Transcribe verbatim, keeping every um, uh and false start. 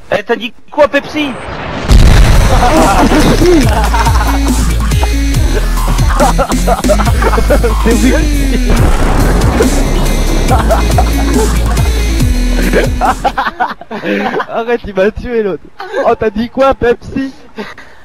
Eh, t'as dit quoi, Pepsi? C'est oui. Arrête, il m'a tué l'autre. Oh, t'as dit quoi, Pepsi?